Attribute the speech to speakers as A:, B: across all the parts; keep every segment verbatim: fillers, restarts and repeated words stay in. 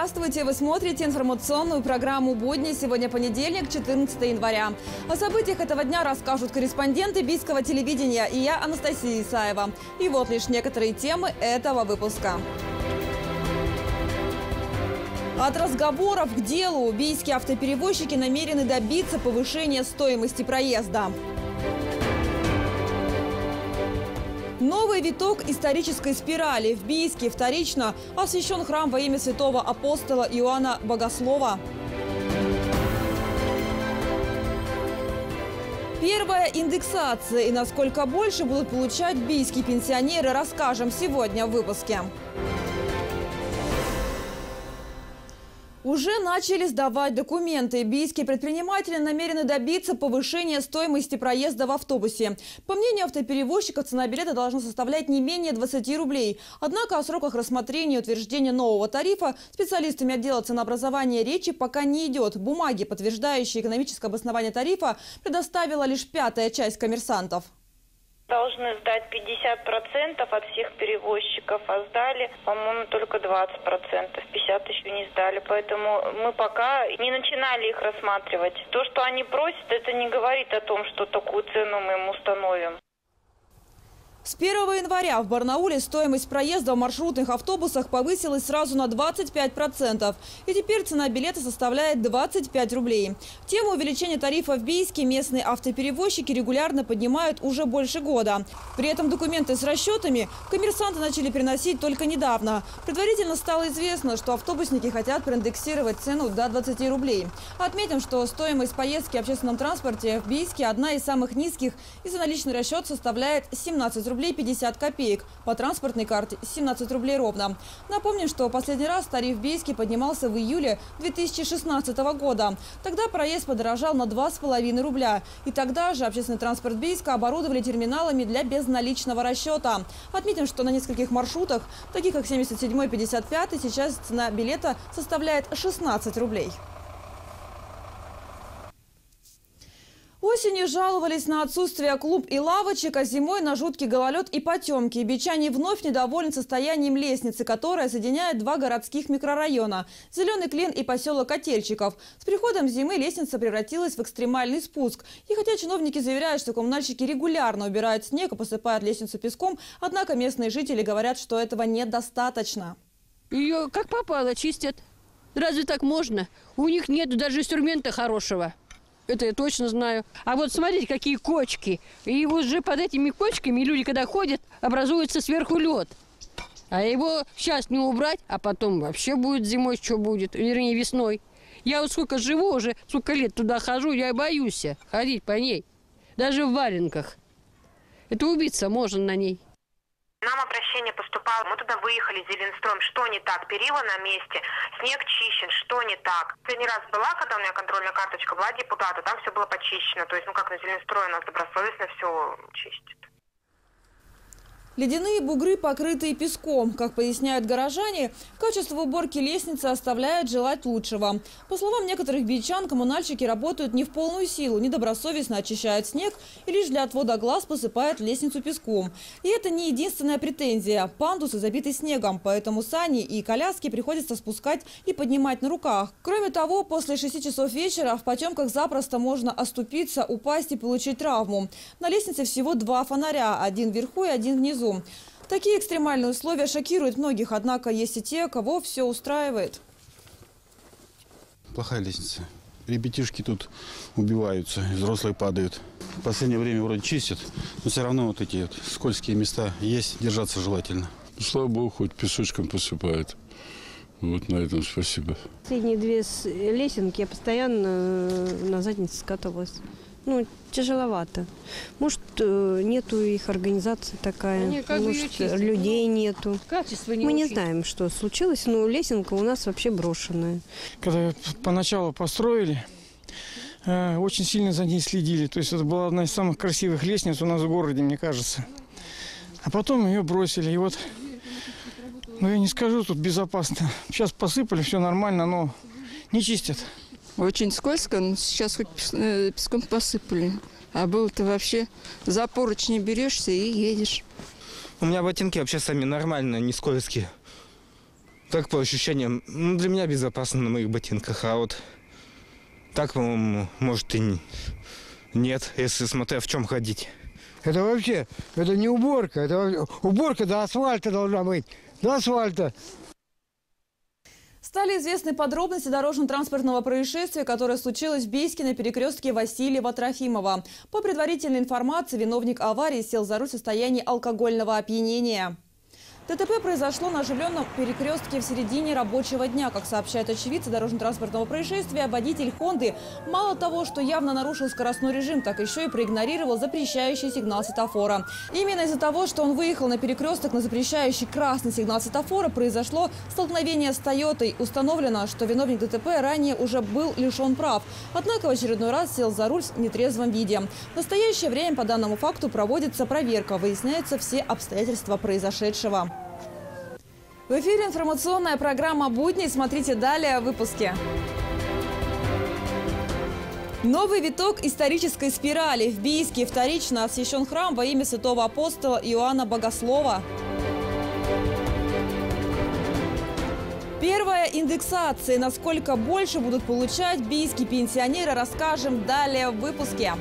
A: Здравствуйте! Вы смотрите информационную программу «Будни». Сегодня понедельник, четырнадцатое января. О событиях этого дня расскажут корреспонденты Бийского телевидения и я, Анастасия Исаева. И вот лишь некоторые темы этого выпуска. От разговоров к делу. Бийские автоперевозчики намерены добиться повышения стоимости проезда. Новый виток исторической спирали. В Бийске вторично освящен храм во имя святого апостола Иоанна Богослова. Первая индексация и насколько больше будут получать бийские пенсионеры, расскажем сегодня в выпуске. Уже начали сдавать документы. Бийские предприниматели намерены добиться повышения стоимости проезда в автобусе. По мнению автоперевозчиков, цена билета должна составлять не менее двадцати рублей. Однако о сроках рассмотрения и утверждения нового тарифа специалистами отдела ценообразования речи пока не идет. Бумаги, подтверждающие экономическое обоснование тарифа, предоставила лишь пятая часть коммерсантов.
B: Должны сдать пятьдесят процентов от всех перевозчиков, а сдали, по-моему, только двадцать процентов, пятьдесят процентов еще не сдали. Поэтому мы пока не начинали их рассматривать. То, что они просят, это не говорит о том, что такую цену мы им установим.
A: С первого января в Барнауле стоимость проезда в маршрутных автобусах повысилась сразу на двадцать пять процентов. И теперь цена билета составляет двадцать пять рублей. Тему увеличения тарифа в Бийске местные автоперевозчики регулярно поднимают уже больше года. При этом документы с расчетами коммерсанты начали приносить только недавно. Предварительно стало известно, что автобусники хотят проиндексировать цену до двадцати рублей. Отметим, что стоимость поездки в общественном транспорте в Бийске одна из самых низких, и за наличный расчет составляет семнадцать рублей. рублей пятьдесят копеек. По транспортной карте семнадцать рублей ровно. Напомним, что последний раз тариф в Бийске поднимался в июле две тысячи шестнадцатого года. Тогда проезд подорожал на два с половиной рубля. И тогда же общественный транспорт Бийска оборудовали терминалами для безналичного расчета. Отметим, что на нескольких маршрутах, таких как семьдесят седьмой, пятьдесят пятый, сейчас цена билета составляет шестнадцать рублей. Осенью жаловались на отсутствие клуб и лавочек, а зимой на жуткий гололед и потемки. Бичане вновь недовольны состоянием лестницы, которая соединяет два городских микрорайона – Зеленый Клин и поселок Котельчиков. С приходом зимы лестница превратилась в экстремальный спуск. И хотя чиновники заверяют, что коммунальщики регулярно убирают снег и посыпают лестницу песком, однако местные жители говорят, что этого недостаточно.
C: Ее как попало чистят. Разве так можно? У них нет даже инструмента хорошего. Это я точно знаю. А вот смотрите, какие кочки. И вот же под этими кочками люди, когда ходят, образуется сверху лед. А его сейчас не убрать, а потом вообще будет зимой, что будет, вернее, весной. Я вот сколько живу уже, сколько лет туда хожу, я боюсь ходить по ней. Даже в валенках. Это убиться можно на ней.
D: Нам обращение поступало, мы туда выехали, Зеленстрой, что не так, перила на месте, снег чищен, что не так. Последний раз была, когда у меня контрольная карточка, была депутата, там все было почищено, то есть, ну как на Зеленстрой у нас добросовестно все чистит.
A: Ледяные бугры, покрытые песком. Как поясняют горожане, качество уборки лестницы оставляет желать лучшего. По словам некоторых бичан, коммунальщики работают не в полную силу, недобросовестно очищают снег и лишь для отвода глаз посыпают лестницу песком. И это не единственная претензия. Пандусы забиты снегом, поэтому сани и коляски приходится спускать и поднимать на руках. Кроме того, после шести часов вечера в потемках запросто можно оступиться, упасть и получить травму. На лестнице всего два фонаря, один вверху и один внизу. Такие экстремальные условия шокируют многих, однако есть и те, кого все устраивает.
E: Плохая лестница. Ребятишки тут убиваются, взрослые падают. В последнее время вроде чистят, но все равно вот эти вот скользкие места есть, держаться желательно.
F: Слава богу, хоть песочком посыпают. Вот на этом спасибо.
G: Последние две лесенки я постоянно на заднице скатывалась. Ну, тяжеловато. Может, нету их организации такая,
C: Они, как
G: может,
C: бы
G: людей нету.
C: Качество не
G: Мы не
C: очень.
G: знаем, что случилось, но лесенка у нас вообще брошенная.
H: Когда поначалу построили, очень сильно за ней следили. То есть это была одна из самых красивых лестниц у нас в городе, мне кажется. А потом ее бросили. И вот, ну я не скажу, тут безопасно. Сейчас посыпали, все нормально, но не чистят.
I: Очень скользко, но сейчас хоть песком посыпали. А было-то вообще за поручни берешься и едешь.
J: У меня ботинки вообще сами нормально, не скользкие. Так, по ощущениям, ну, для меня безопасно на моих ботинках, а вот так, по-моему, может и нет, если смотря в чем ходить.
K: Это вообще, это не уборка, это уборка до асфальта должна быть, до асфальта.
A: Стали известны подробности дорожно-транспортного происшествия, которое случилось в Бийске на перекрестке Васильева-Трофимова. По предварительной информации, виновник аварии сел за руль в состоянии алкогольного опьянения. ДТП произошло на оживленном перекрестке в середине рабочего дня. Как сообщают очевидцы дорожно-транспортного происшествия, водитель «Хонды» мало того, что явно нарушил скоростной режим, так еще и проигнорировал запрещающий сигнал светофора. Именно из-за того, что он выехал на перекресток на запрещающий красный сигнал светофора, произошло столкновение с «Тойотой». Установлено, что виновник ДТП ранее уже был лишен прав. Однако в очередной раз сел за руль в нетрезвом виде. В настоящее время по данному факту проводится проверка. Выясняются все обстоятельства произошедшего. В эфире информационная программа «Будни». Смотрите далее в выпуске. Новый виток исторической спирали. В Бийске вторично освящен храм во имя святого апостола Иоанна Богослова. Первая индексация. Насколько больше будут получать бийские пенсионеры, расскажем далее в выпуске.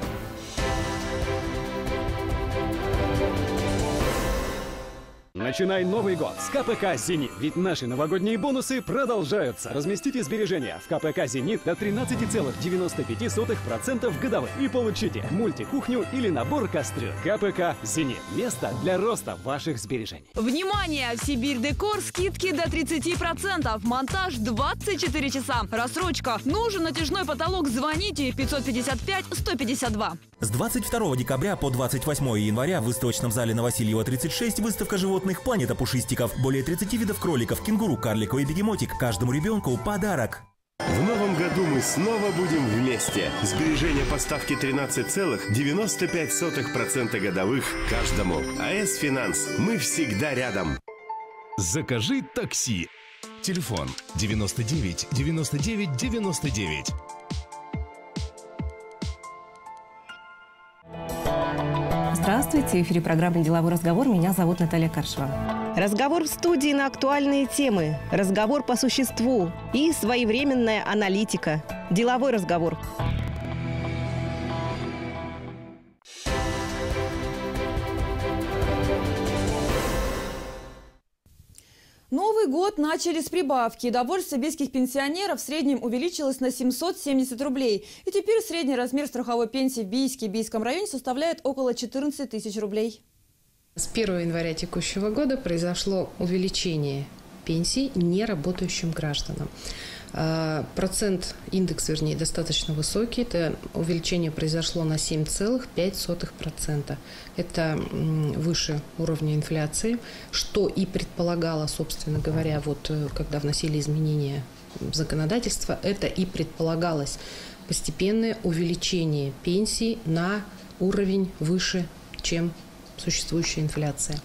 L: Начинай Новый год с КПК «Зенит». Ведь наши новогодние бонусы продолжаются. Разместите сбережения в КПК «Зенит» до тринадцати целых девяноста пяти сотых процента годовых. И получите мультикухню или набор кастрюль. КПК «Зенит». Место для роста ваших сбережений.
A: Внимание! В Сибирь Декор скидки до тридцати процентов. Монтаж двадцать четыре часа. Рассрочка. Нужен натяжной потолок? Звоните пятьсот пятьдесят пять сто пятьдесят два.
M: С двадцать второго декабря по двадцать восьмое января в выставочном зале на Васильева тридцать шесть выставка животных «Планета пушистиков». Более тридцати видов кроликов, кенгуру, карликов и бегемотик. Каждому ребенку подарок.
N: В новом году мы снова будем вместе. Сбережение по ставке тринадцать целых девяносто пять сотых процента годовых каждому. АЭС «Финанс». Мы всегда рядом.
O: Закажи такси. Телефон девяносто девять девяносто девять девяносто девять.
P: Здравствуйте, в эфире программы «Деловой разговор». Меня зовут Наталья Каршева.
Q: Разговор в студии на актуальные темы, разговор по существу и своевременная аналитика. Деловой разговор.
A: Новый год начали с прибавки. Довольствие бийских пенсионеров в среднем увеличилось на семьсот семьдесят рублей. И теперь средний размер страховой пенсии в Бийске и Бийском районе составляет около четырнадцати тысяч рублей.
R: С первого января текущего года произошло увеличение пенсий неработающим гражданам. Процент, индекс, вернее, достаточно высокий. Это увеличение произошло на семь целых пять сотых процента. Это выше уровня инфляции, что и предполагало, собственно говоря, вот когда вносили изменения в законодательство, это и предполагалось постепенное увеличение пенсий на уровень выше, чем существующая инфляция.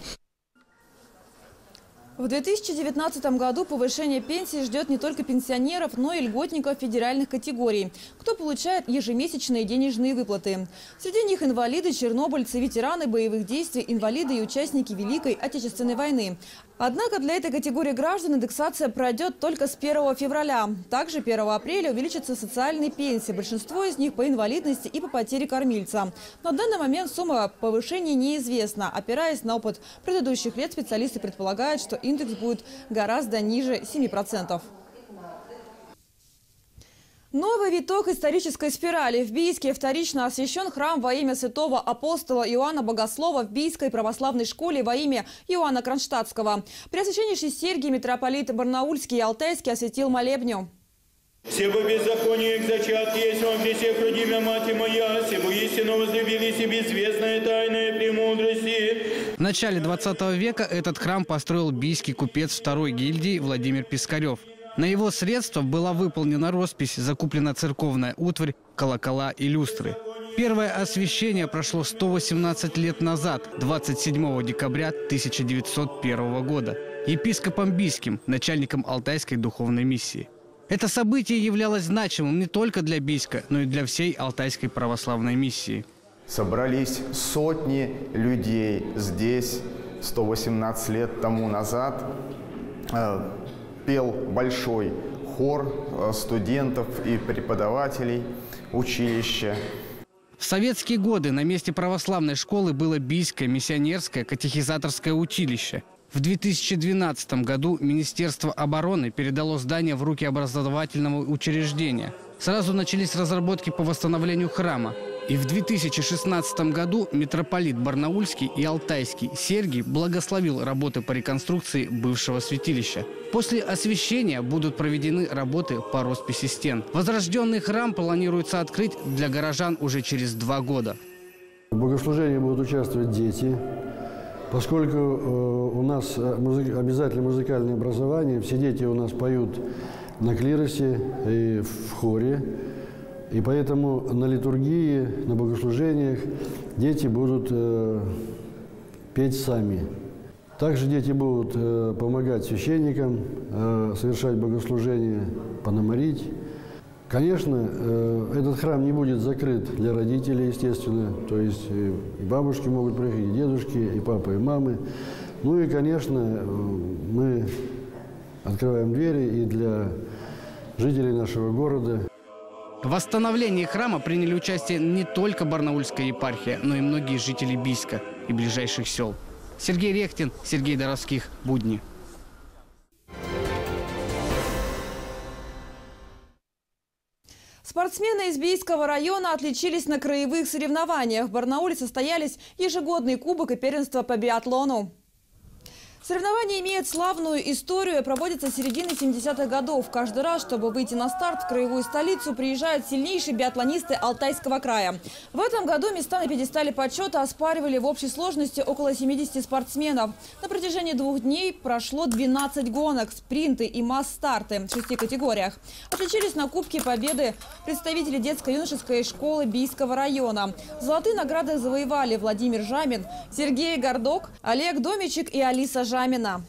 A: В две тысячи девятнадцатом году повышение пенсии ждет не только пенсионеров, но и льготников федеральных категорий, кто получает ежемесячные денежные выплаты. Среди них инвалиды, чернобыльцы, ветераны боевых действий, инвалиды и участники Великой Отечественной войны. Однако для этой категории граждан индексация пройдет только с первого февраля. Также первого апреля увеличатся социальные пенсии. Большинство из них по инвалидности и по потере кормильца. На данный момент сумма повышения неизвестна. Опираясь на опыт предыдущих лет, специалисты предполагают, что индекс будет гораздо ниже семи процентов. Новый виток исторической спирали. В Бийске вторично освящен храм во имя святого апостола Иоанна Богослова в Бийской православной школе во имя Иоанна Кронштадтского. Преосвященнейший Сергий, митрополит Барнаульский и Алтайский, осветил молебню.
S: «Себо беззаконие к зачатке есть вам при всех родимя мать моя, себо истину возлюбили себе известная тайная премудрости».
T: В начале двадцатого века этот храм построил бийский купец второй гильдии Владимир Пискарев. На его средства была выполнена роспись, закуплена церковная утварь, колокола и люстры. Первое освящение прошло сто восемнадцать лет назад, двадцать седьмого декабря тысяча девятьсот первого года, епископом Бийским, начальником Алтайской духовной миссии. Это событие являлось значимым не только для Бийска, но и для всей Алтайской православной миссии.
U: Собрались сотни людей здесь сто восемнадцать лет тому назад. пел большой хор студентов и преподавателей училища.
T: В советские годы на месте православной школы было Бийское миссионерское катехизаторское училище. В две тысячи двенадцатом году Министерство обороны передало здание в руки образовательного учреждения. Сразу начались разработки по восстановлению храма. И в две тысячи шестнадцатом году митрополит Барнаульский и Алтайский Сергий благословил работы по реконструкции бывшего святилища. После освящения будут проведены работы по росписи стен. Возрожденный храм планируется открыть для горожан уже через два года.
B: В богослужении будут участвовать дети. Поскольку э, у нас музык, обязательно музыкальное образование, все дети у нас поют на клиросе и в хоре. И поэтому на литургии, на богослужениях дети будут э, петь сами. Также дети будут э, помогать священникам э, совершать богослужение, пономарить. Конечно, э, этот храм не будет закрыт для родителей, естественно. То есть и бабушки могут приехать, и дедушки, и папа, и мамы. Ну и, конечно, э, мы открываем двери и для жителей нашего города.
T: В восстановлении храма приняли участие не только Барнаульская епархия, но и многие жители Бийска и ближайших сел. Сергей Рехтин, Сергей Доровских. Будни.
A: Спортсмены из Бийского района отличились на краевых соревнованиях. В Барнауле состоялись ежегодный кубок и первенство по биатлону. Соревнования имеют славную историю и проводятся с середины семидесятых годов. Каждый раз, чтобы выйти на старт в краевую столицу, приезжают сильнейшие биатлонисты Алтайского края. В этом году места на пьедестале почета оспаривали в общей сложности около семидесяти спортсменов. На протяжении двух дней прошло двенадцать гонок, спринты и масс-старты в шести категориях. Отличились на Кубке Победы представители детско-юношеской школы Бийского района. Золотые награды завоевали Владимир Жамин, Сергей Гордок, Олег Домичек и Алиса Жамина.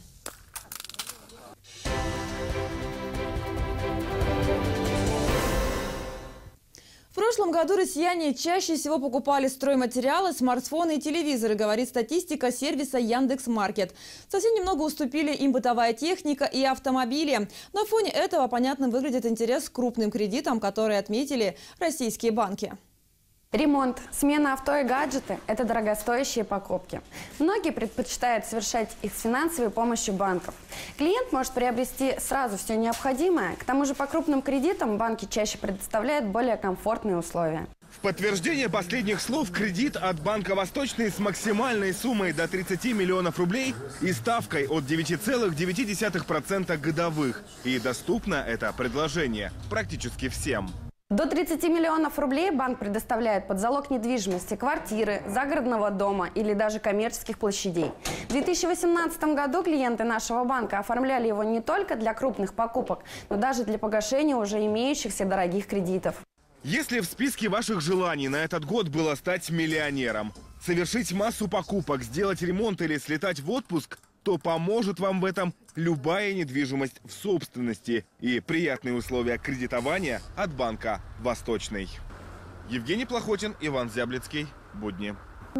A: В прошлом году россияне чаще всего покупали стройматериалы, смартфоны и телевизоры, говорит статистика сервиса Яндекс.Маркет. Совсем немного уступили им бытовая техника и автомобили. На фоне этого понятным выглядит интерес к крупным кредитам, которые отметили российские банки.
V: Ремонт, смена авто и гаджеты – это дорогостоящие покупки. Многие предпочитают совершать их с финансовой помощью банков. Клиент может приобрести сразу все необходимое. К тому же по крупным кредитам банки чаще предоставляют более комфортные условия.
W: В подтверждение последних слов кредит от Банка Восточный с максимальной суммой до тридцати миллионов рублей и ставкой от девяти целых девяти десятых процента годовых. И доступно это предложение практически всем.
V: До тридцати миллионов рублей банк предоставляет под залог недвижимости, квартиры, загородного дома или даже коммерческих площадей. В две тысячи восемнадцатом году клиенты нашего банка оформляли его не только для крупных покупок, но даже для погашения уже имеющихся дорогих кредитов.
W: Если в списке ваших желаний на этот год было стать миллионером, совершить массу покупок, сделать ремонт или слетать в отпуск, то поможет вам в этом любая недвижимость в собственности и приятные условия кредитования от Банка Восточный. Евгений Плохотин, Иван Зяблицкий. Будни.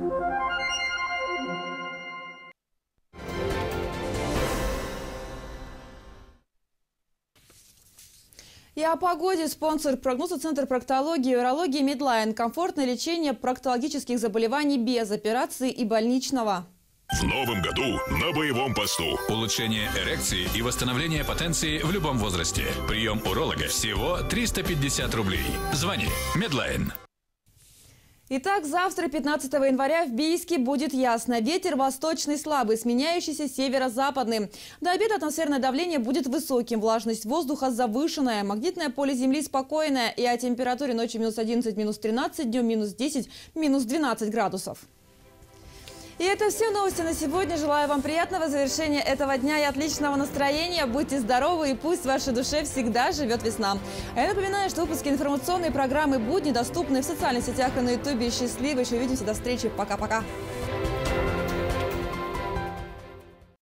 A: И о погоде. Спонсор прогноза Центр проктологии и урологии Медлайн. Комфортное лечение проктологических заболеваний без операции и больничного.
X: В новом году на боевом посту. Улучшение эрекции и восстановление потенции в любом возрасте. Прием уролога всего триста пятьдесят рублей. Звони. Медлайн.
A: Итак, завтра, пятнадцатого января, в Бийске будет ясно. Ветер восточный слабый, сменяющийся северо-западным. До обеда атмосферное давление будет высоким, влажность воздуха завышенная, магнитное поле Земли спокойное и о температуре ночью минус одиннадцать, минус тринадцать, днем минус десять, минус двенадцать градусов. И это все новости на сегодня. Желаю вам приятного завершения этого дня и отличного настроения. Будьте здоровы и пусть в вашей душе всегда живет весна. А я напоминаю, что выпуски информационной программы «Будни» доступны в социальных сетях и на ютубе. Счастливо, еще увидимся, до встречи. Пока-пока.